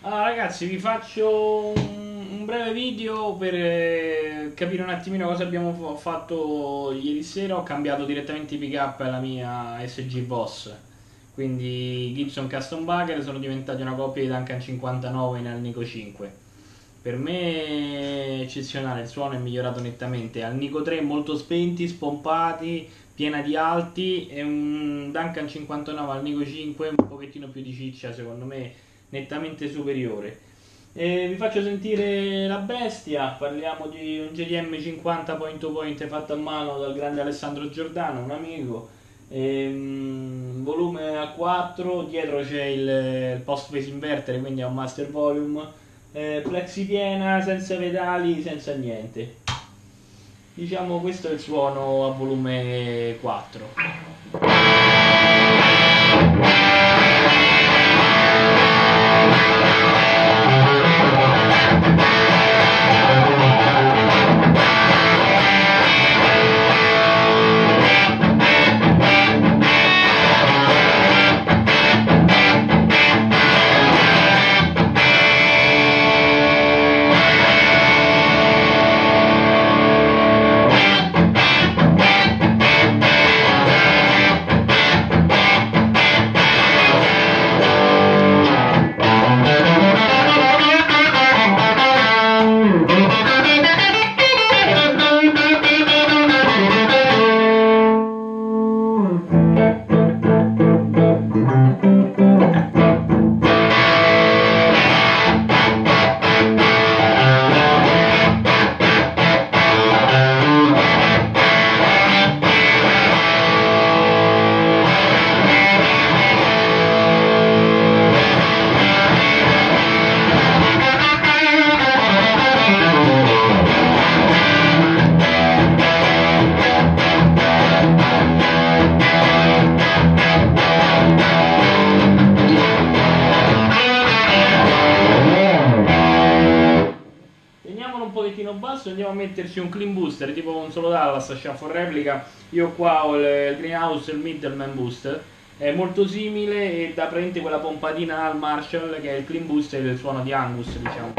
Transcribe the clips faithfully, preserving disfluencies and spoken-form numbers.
Allora ragazzi, vi faccio un, un breve video per eh, capire un attimino cosa abbiamo fa- fatto ieri sera. Ho cambiato direttamente i pick up alla mia S G Boss, quindi Gibson Custom Bugger sono diventati una coppia di Duncan cinquantanove in Alnico cinque. Per me è eccezionale, il suono è migliorato nettamente. Alnico tre molto spenti, spompati, piena di alti, e un Duncan cinquantanove Alnico cinque un pochettino più di ciccia, secondo me nettamente superiore. E vi faccio sentire la bestia. Parliamo di un J D M cinquanta point to point fatto a mano dal grande Alessandro Giordano, un amico. Ehm, volume a quattro, dietro c'è il, il post phase inverter, quindi è un master volume. Eh, plexi piena, senza pedali, senza niente. Diciamo questo è il suono a volume quattro. Un pochettino basso, andiamo a metterci un clean booster tipo un solo Dallas shuffle replica. Io qua ho il, il greenhouse e il middleman booster, è molto simile e dà praticamente quella pompatina al Marshall che è il clean booster del suono di Angus, diciamo.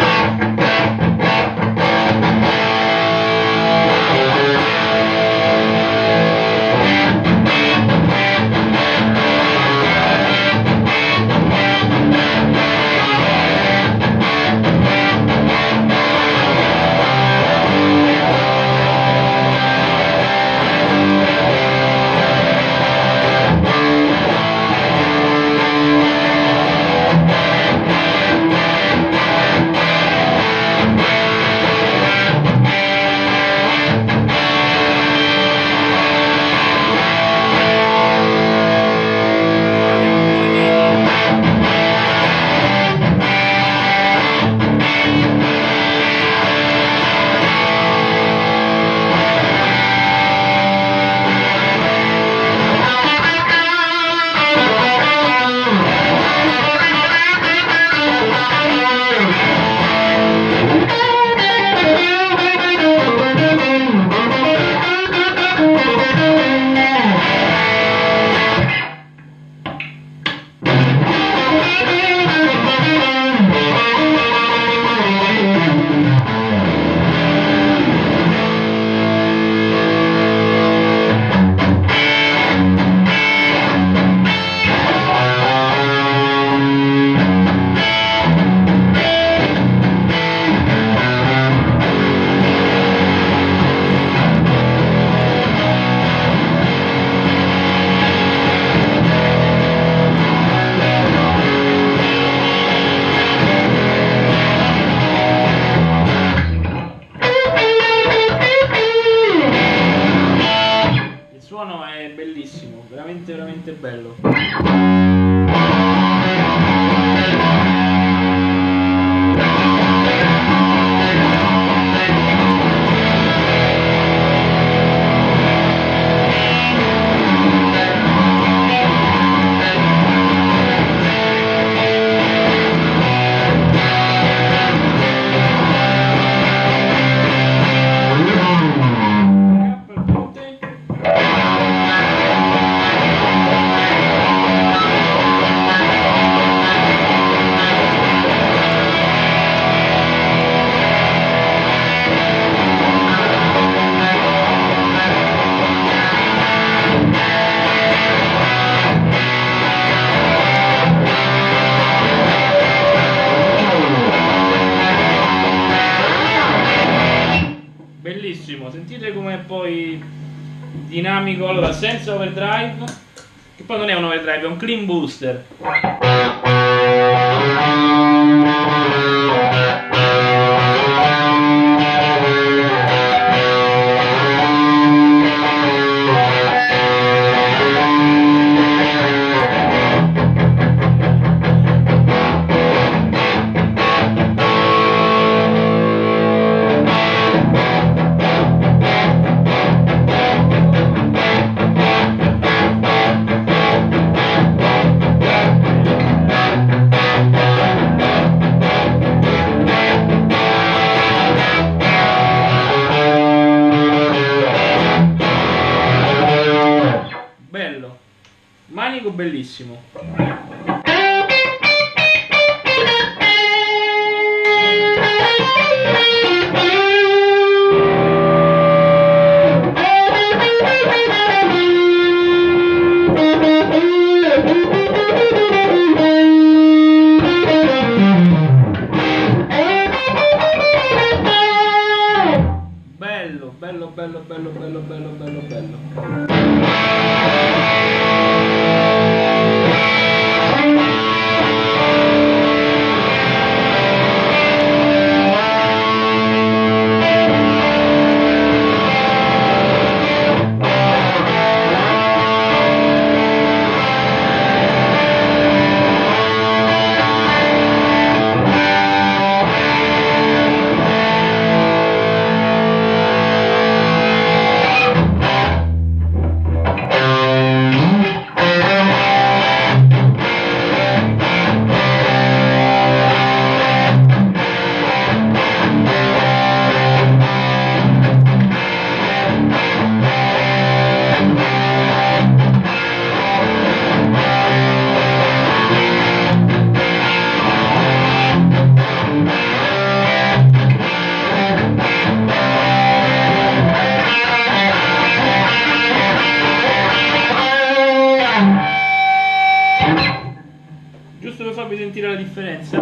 Il suono è bellissimo, veramente veramente bello. dinamico, allora senza overdrive, che poi non è un overdrive, è un clean booster. Bello, manico bellissimo. Bello, bello, bello, bello, bello, bello, bello, bello. Giusto per farvi sentire la differenza.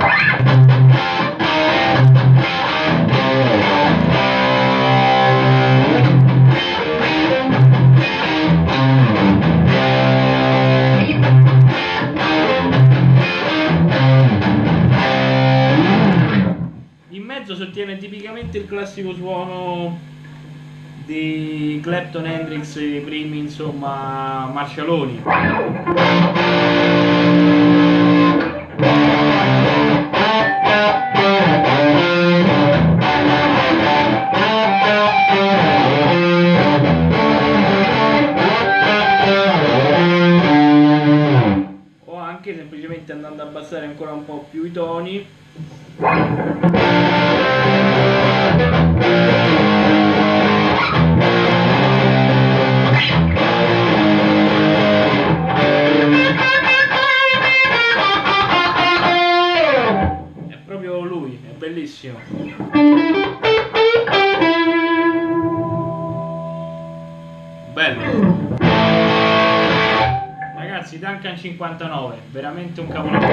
In mezzo sottiene tipicamente il classico suono di Clapton, Hendrix e i primi, insomma, marcialoni. O anche semplicemente andando a abbassare ancora un po' più i toni. È proprio lui, è bellissimo. Bello. Ragazzi, Duncan cinquantanove, veramente un capolavoro.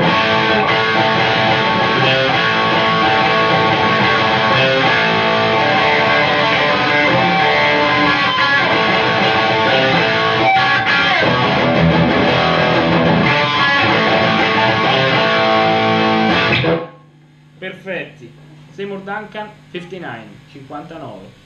Perfetti. Seymour Duncan cinquantanove, cinquantanove.